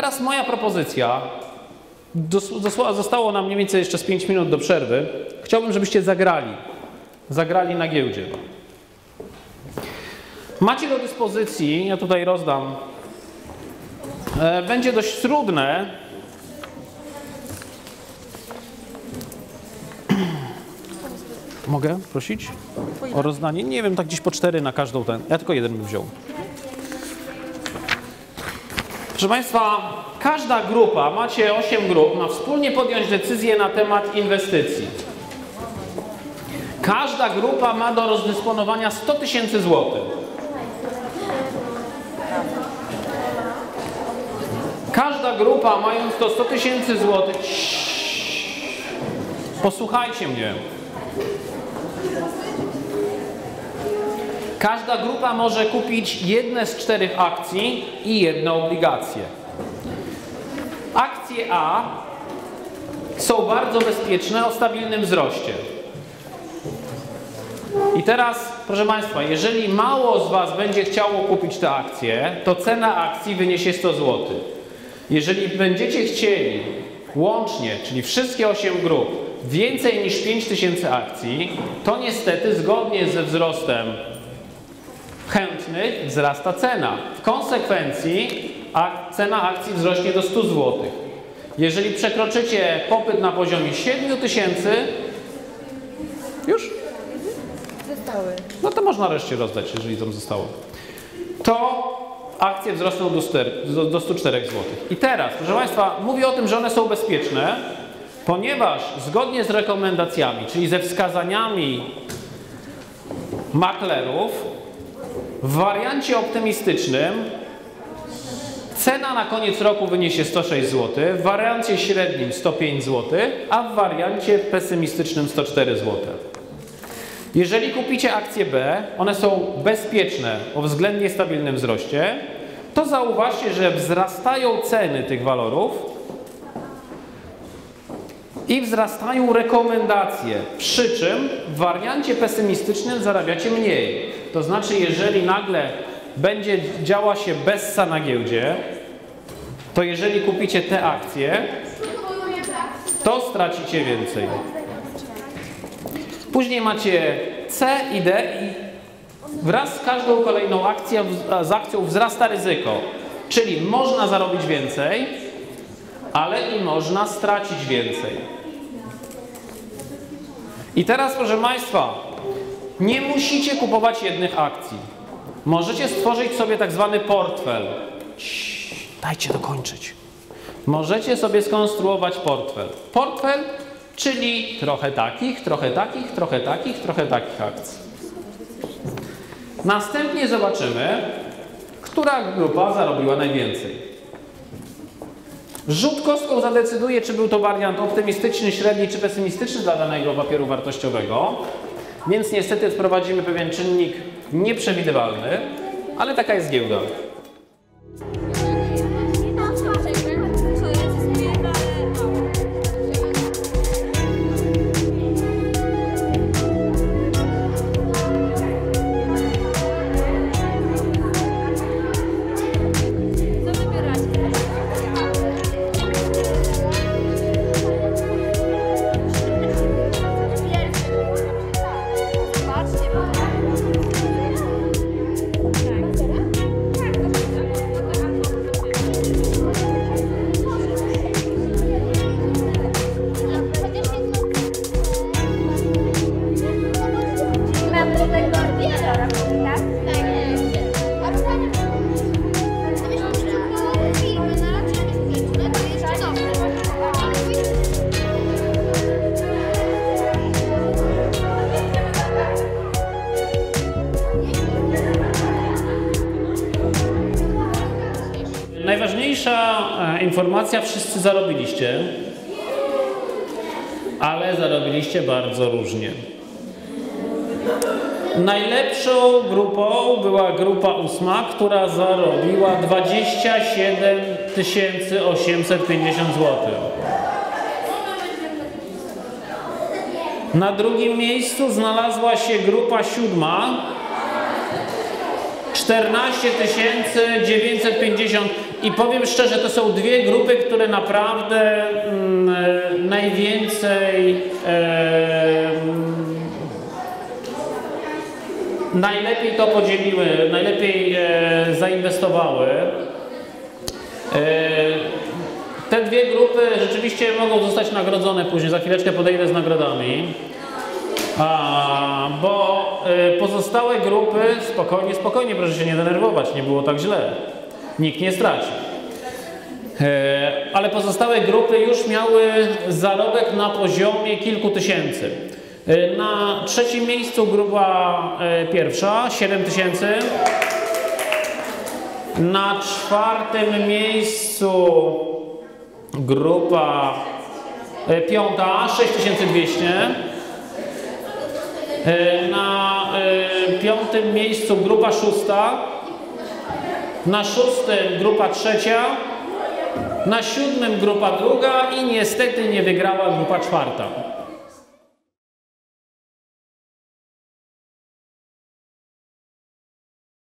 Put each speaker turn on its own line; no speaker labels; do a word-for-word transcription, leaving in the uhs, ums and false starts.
Teraz moja propozycja, zostało nam mniej więcej jeszcze z pięć minut do przerwy. Chciałbym, żebyście zagrali. Zagrali na giełdzie. Macie do dyspozycji, ja tutaj rozdam, będzie dość trudne. Mogę prosić o rozdanie? Nie wiem, tak gdzieś po cztery na każdą ten. Ja tylko jeden bym wziął. Proszę Państwa, każda grupa, macie osiem grup, ma wspólnie podjąć decyzję na temat inwestycji. Każda grupa ma do rozdysponowania sto tysięcy złotych. Każda grupa, mając to sto tysięcy złotych, posłuchajcie mnie. Każda grupa może kupić jedne z czterech akcji i jedną obligację. Akcje A są bardzo bezpieczne, o stabilnym wzroście. I teraz, proszę Państwa, jeżeli mało z Was będzie chciało kupić te akcje, to cena akcji wyniesie sto złotych. Jeżeli będziecie chcieli łącznie, czyli wszystkie osiem grup, więcej niż pięć tysięcy akcji, to niestety zgodnie ze wzrostem chętnych wzrasta cena. W konsekwencji cena akcji wzrośnie do stu złotych. Jeżeli przekroczycie popyt na poziomie siedmiu tysięcy, już?
Zostały.
No to można reszcie rozdać, jeżeli tam zostało. To akcje wzrosną do stu czterech złotych. I teraz, proszę Państwa, mówię o tym, że one są bezpieczne, ponieważ zgodnie z rekomendacjami, czyli ze wskazaniami maklerów, w wariancie optymistycznym cena na koniec roku wyniesie sto sześć złotych, w wariancie średnim sto pięć złotych, a w wariancie pesymistycznym sto cztery złote. Jeżeli kupicie akcje B, one są bezpieczne o względnie stabilnym wzroście, to zauważcie, że wzrastają ceny tych walorów i wzrastają rekomendacje, przy czym w wariancie pesymistycznym zarabiacie mniej. To znaczy, jeżeli nagle będzie działa się bessa na giełdzie, to jeżeli kupicie te akcje, to stracicie więcej. Później macie C i D i wraz z każdą kolejną akcją, z akcją wzrasta ryzyko. Czyli można zarobić więcej, ale i można stracić więcej. I teraz, proszę Państwa, nie musicie kupować jednych akcji. Możecie stworzyć sobie tak zwany portfel. Ciii, dajcie dokończyć. Możecie sobie skonstruować portfel. Portfel, czyli trochę takich, trochę takich, trochę takich, trochę takich akcji. Następnie zobaczymy, która grupa zarobiła najwięcej. Rzut kostką zadecyduje, czy był to wariant optymistyczny, średni czy pesymistyczny dla danego papieru wartościowego. Więc niestety wprowadzimy pewien czynnik nieprzewidywalny, ale taka jest giełda. Najważniejsza informacja, wszyscy zarobiliście, ale zarobiliście bardzo różnie. Najlepszą grupą była grupa ósma, która zarobiła dwadzieścia siedem tysięcy osiemset pięćdziesiąt złotych. Na drugim miejscu znalazła się grupa siódma, czternaście tysięcy dziewięćset pięćdziesiąt i powiem szczerze, to są dwie grupy, które naprawdę mm, najwięcej e, najlepiej to podzieliły, najlepiej e, zainwestowały. E, te dwie grupy rzeczywiście mogą zostać nagrodzone później, za chwileczkę podejdę z nagrodami. A, bo y, pozostałe grupy, spokojnie, spokojnie, proszę się nie denerwować, nie było tak źle. Nikt nie straci. E, ale pozostałe grupy już miały zarobek na poziomie kilku tysięcy. E, na trzecim miejscu grupa e, pierwsza, siedem tysięcy. Na czwartym miejscu grupa e, piąta, sześć tysięcy dwieście. Na y, piątym miejscu grupa szósta, na szóstym grupa trzecia, na siódmym grupa druga i niestety nie wygrała grupa czwarta.